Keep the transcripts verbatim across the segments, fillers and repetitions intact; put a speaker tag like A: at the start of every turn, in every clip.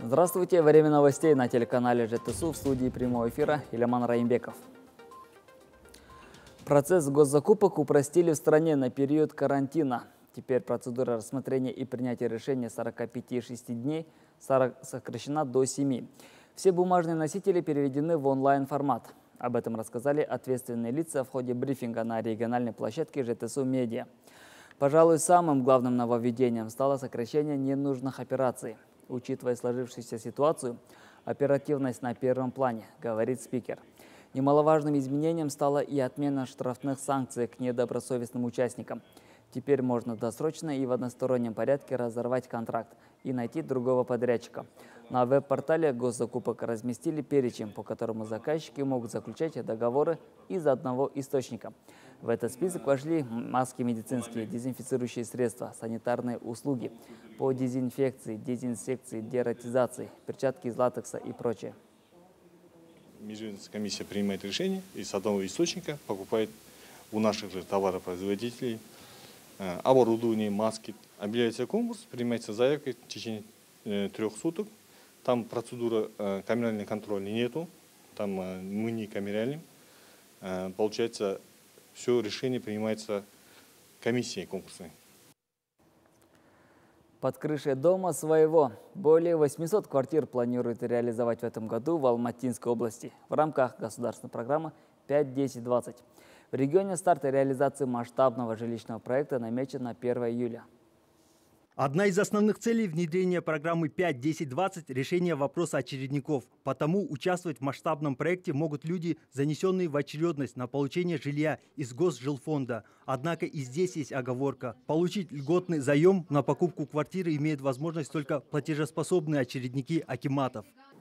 A: Здравствуйте! Время новостей на телеканале ЖТСУ, в студии прямого эфира Ильяман Раимбеков. Процесс госзакупок упростили в стране на период карантина. Теперь процедура рассмотрения и принятия решения сорока пяти шести дней сокращена до семи. Все бумажные носители переведены в онлайн-формат. Об этом рассказали ответственные лица в ходе брифинга на региональной площадке ЖТСУ Медиа. Пожалуй, самым главным нововведением стало сокращение ненужных операций. Учитывая сложившуюся ситуацию, оперативность на первом плане, говорит спикер. Немаловажным изменением стала и отмена штрафных санкций к недобросовестным участникам. Теперь можно досрочно и в одностороннем порядке разорвать контракт и найти другого подрядчика. На веб-портале госзакупок разместили перечень, по которому заказчики могут заключать договоры из одного источника. В этот список вошли маски медицинские, дезинфицирующие средства, санитарные услуги по дезинфекции, дезинсекции, дератизации, перчатки из латекса и прочее.
B: Межведомственная комиссия принимает решение и с одного источника покупает у наших же товаропроизводителей оборудование, маски. Объявляется конкурс, принимается заявка в течение э, трех суток. Там процедура э, камерального контроля нету, там э, мы не камерялим. Э, получается, все решение принимается комиссией конкурсной.
A: Под крышей дома своего более восьмисот квартир планируют реализовать в этом году в Алматинской области в рамках государственной программы пять десять двадцать. В регионе старт реализации масштабного жилищного проекта намечен на первое июля.
C: Одна из основных целей внедрения программы пять десять двадцать – решение вопроса очередников. Потому участвовать в масштабном проекте могут люди, занесенные в очередность на получение жилья из Госжилфонда. Однако и здесь есть оговорка. Получить льготный заем на покупку квартиры имеют возможность только платежеспособные очередники акиматов.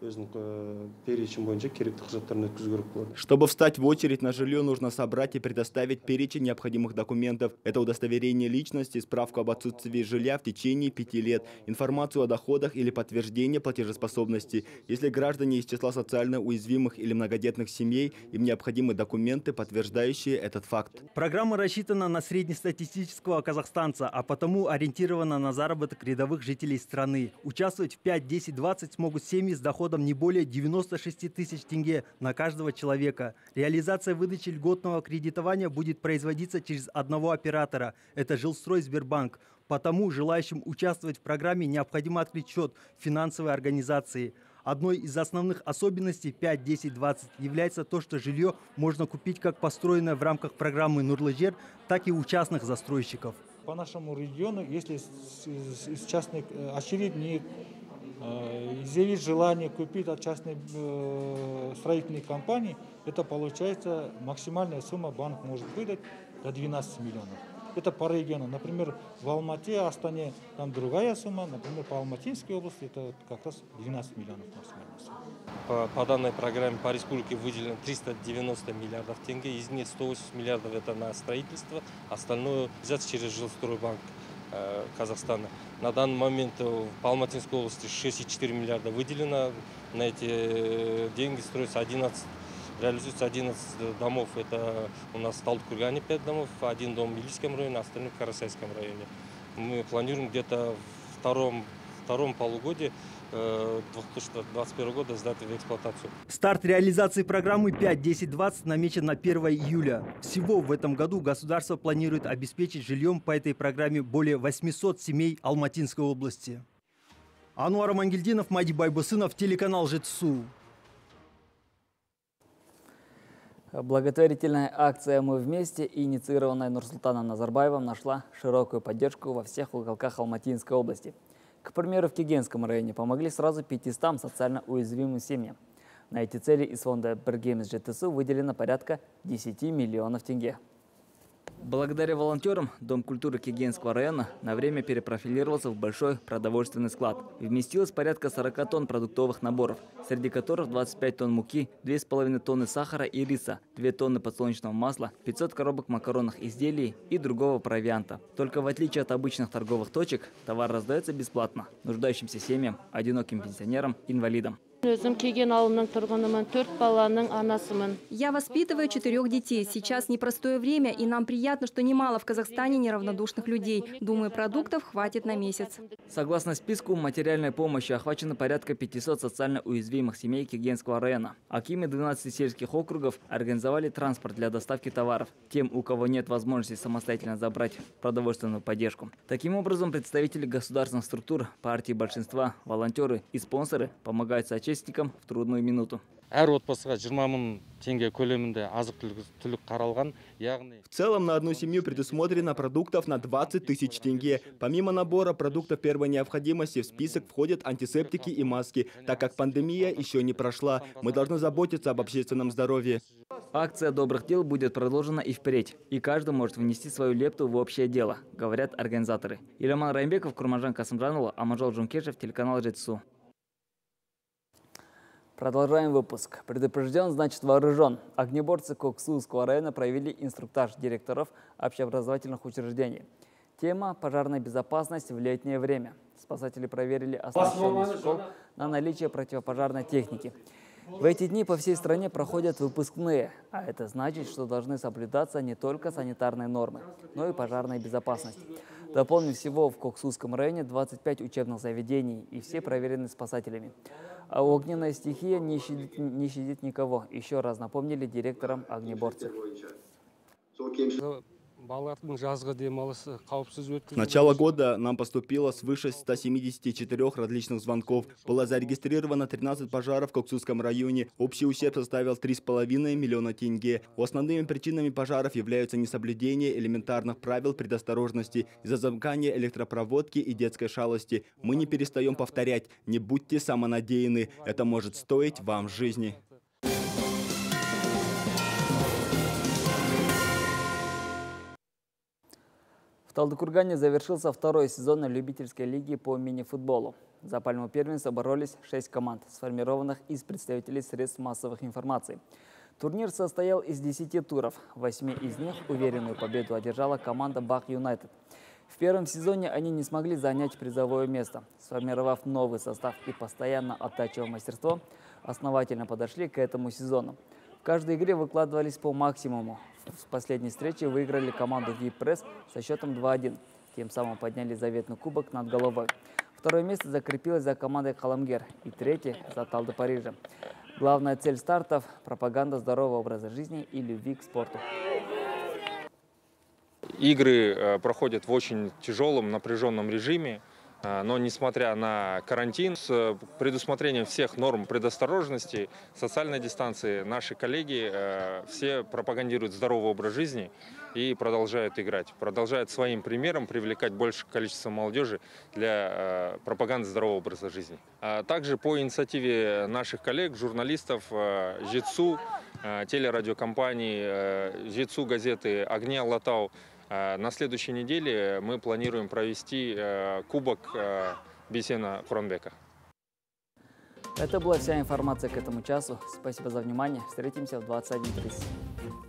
D: Чтобы встать в очередь на жилье, нужно собрать и предоставить перечень необходимых документов. Это удостоверение личности, справку об отсутствии жилья в течение пяти лет, информацию о доходах или подтверждение платежеспособности. Если граждане из числа социально уязвимых или многодетных семей, им необходимы документы, подтверждающие этот факт.
C: Программа рассчитана на среднестатистического казахстанца, а потому ориентирована на заработок рядовых жителей страны. Участвовать в пять десять двадцать смогут семьи с доходом не более девяноста шести тысяч тенге на каждого человека. Реализация выдачи льготного кредитования будет производиться через одного оператора. Это Жилстройсбербанк. Потому желающим участвовать в программе необходимо открыть счет в финансовой организации. Одной из основных особенностей пять десять двадцать является то, что жилье можно купить как построенное в рамках программы Нурлы-жер, так и у частных застройщиков.
E: По нашему региону, если из частных очередник изъявить желание купить от частной э, строительной компании, это получается максимальная сумма банк может выдать до двенадцати миллионов. Это по региону. Например, в Алмате, Астане там другая сумма. Например, по Алматинской области это как раз двенадцать миллионов максимальная сумма.
F: По, по данной программе по республике выделено триста девяносто миллиардов тенге. Из них сто восемьдесят миллиардов это на строительство, остальное взять через Жилстройбанк э, Казахстана. На данный момент по Алматинской области шесть целых четыре десятых миллиарда выделено. На эти деньги строится одиннадцать, реализуется одиннадцать домов. Это у нас в Талдыкургане пять домов, один дом в Илийском районе, остальные в Карасайском районе. Мы планируем где-то в втором, втором полугодии две тысячи двадцать первого года сдать в эксплуатацию.
C: Старт реализации программы пять десять двадцать намечен на первое июля. Всего в этом году государство планирует обеспечить жильем по этой программе более восьмисот семей Алматинской области. Ануар Мангельдинов, Мади Байбусынов, телеканал ЖТСУ.
A: Благотворительная акция «Мы вместе», инициированная Нурсултаном Назарбаевым, нашла широкую поддержку во всех уголках Алматинской области. К примеру, в Кегенском районе помогли сразу пятистам социально уязвимым семьям. На эти цели из фонда «Бергеймс ЖТСУ» выделено порядка десяти миллионов тенге. Благодаря волонтерам Дом культуры Кегенского района на время перепрофилировался в большой продовольственный склад. Вместилось порядка сорока тонн продуктовых наборов, среди которых двадцать пять тонн муки, две с половиной тонны сахара и риса, две тонны подсолнечного масла, пятьсот коробок макаронных изделий и другого провианта. Только в отличие от обычных торговых точек, товар раздается бесплатно нуждающимся семьям, одиноким пенсионерам, инвалидам.
G: Я воспитываю четырех детей. Сейчас непростое время, и нам приятно, что немало в Казахстане неравнодушных людей. Думаю, продуктов хватит на месяц.
A: Согласно списку материальной помощи охвачено порядка пятисот социально уязвимых семей Кегенского района. Акимы двенадцати сельских округов организовали транспорт для доставки товаров тем, у кого нет возможности самостоятельно забрать продовольственную поддержку. Таким образом, представители государственных структур, партии большинства, волонтеры и спонсоры помогают соотечественникам в трудную минуту.
F: В
D: целом на одну семью предусмотрено продуктов на двадцать тысяч тенге. Помимо набора продуктов первой необходимости в список входят антисептики и маски. Так как пандемия еще не прошла, мы должны заботиться об общественном здоровье.
A: Акция добрых дел будет продолжена и впредь. И каждый может внести свою лепту в общее дело, говорят организаторы. Ильяман Раймбеков, Курманжан Касымжанұлы, Аманжол Джункешев, телеканал Жетісу. Продолжаем выпуск. Предупрежден, значит вооружен. Огнеборцы Коксуйского района провели инструктаж директоров общеобразовательных учреждений. Тема – пожарная безопасность в летнее время. Спасатели проверили оснащенность школ на наличие противопожарной техники. В эти дни по всей стране проходят выпускные, а это значит, что должны соблюдаться не только санитарные нормы, но и пожарная безопасность. Дополним, всего в Коксуйском районе двадцать пять учебных заведений, и все проверены спасателями. А огненная стихия не щадит, не щадит никого. Еще раз напомнили директорам огнеборцев.
D: С начала года нам поступило свыше ста семидесяти четырёх различных звонков. Было зарегистрировано тринадцать пожаров в Коксуйском районе. Общий ущерб составил три с половиной миллиона тенге. Основными причинами пожаров являются несоблюдение элементарных правил предосторожности из-за замыкания электропроводки и детской шалости. Мы не перестаем повторять: не будьте самонадеянны. Это может стоить вам жизни.
A: В Талдыкургане завершился второй сезон любительской лиги по мини-футболу. За пальму первенства боролись шесть команд, сформированных из представителей средств массовых информации. Турнир состоял из десяти туров. В восьми из них уверенную победу одержала команда Бах Юнайтед. В первом сезоне они не смогли занять призовое место. Сформировав новый состав и постоянно оттачивая мастерство, основательно подошли к этому сезону. В каждой игре выкладывались по максимуму. В последней встрече выиграли команду Випресс со счетом два-один. Тем самым подняли заветный кубок над головой. Второе место закрепилось за командой Халамгер и третье за Талды Парижа. Главная цель стартов – пропаганда здорового образа жизни и любви к спорту.
H: Игры проходят в очень тяжелом, напряженном режиме. Но несмотря на карантин, с предусмотрением всех норм предосторожности, социальной дистанции, наши коллеги э, все пропагандируют здоровый образ жизни и продолжают играть. Продолжают своим примером привлекать большее количество молодежи для э, пропаганды здорового образа жизни. А также по инициативе наших коллег, журналистов, э, Жетісу, э, телерадиокомпании, э, Жетісу газеты «Огни Алатау», на следующей неделе мы планируем провести кубок Бейсена Куранбека.
A: Это была вся информация к этому часу. Спасибо за внимание. Встретимся в двадцать один тридцать.